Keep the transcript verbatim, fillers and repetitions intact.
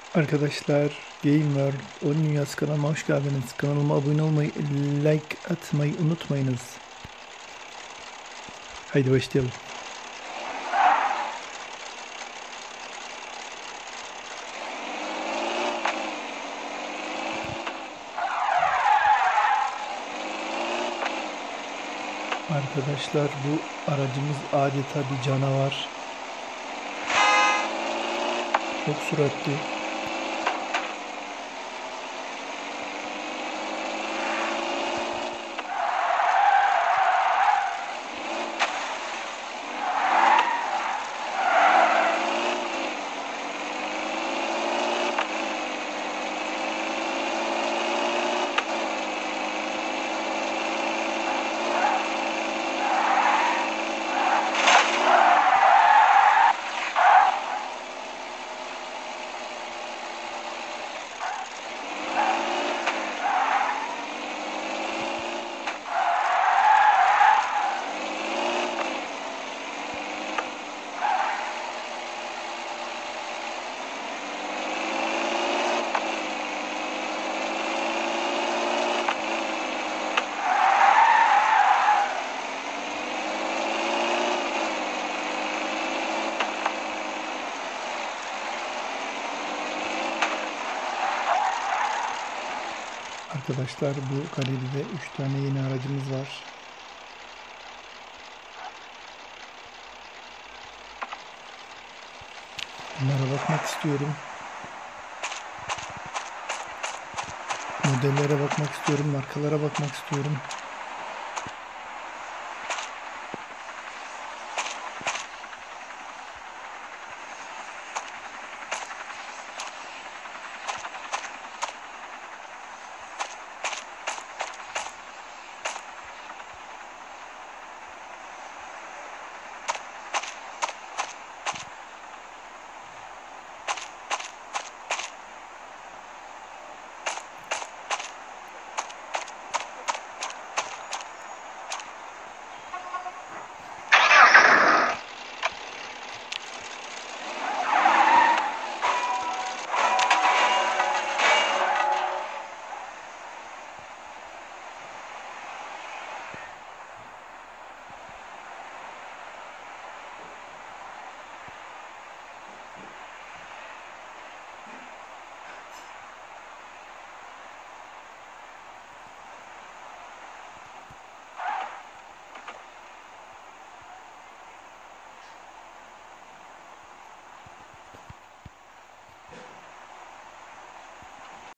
Arkadaşlar, Game World Oyun Dünyası kanalıma hoş geldiniz. Kanalıma abone olmayı, like atmayı unutmayınız. Haydi başlayalım. Arkadaşlar, bu aracımız adeta bir canavar. Çok süratli. Arkadaşlar, bu galeride üç tane yeni aracımız var. Bunlara bakmak istiyorum. Modellere bakmak istiyorum. Markalara bakmak istiyorum.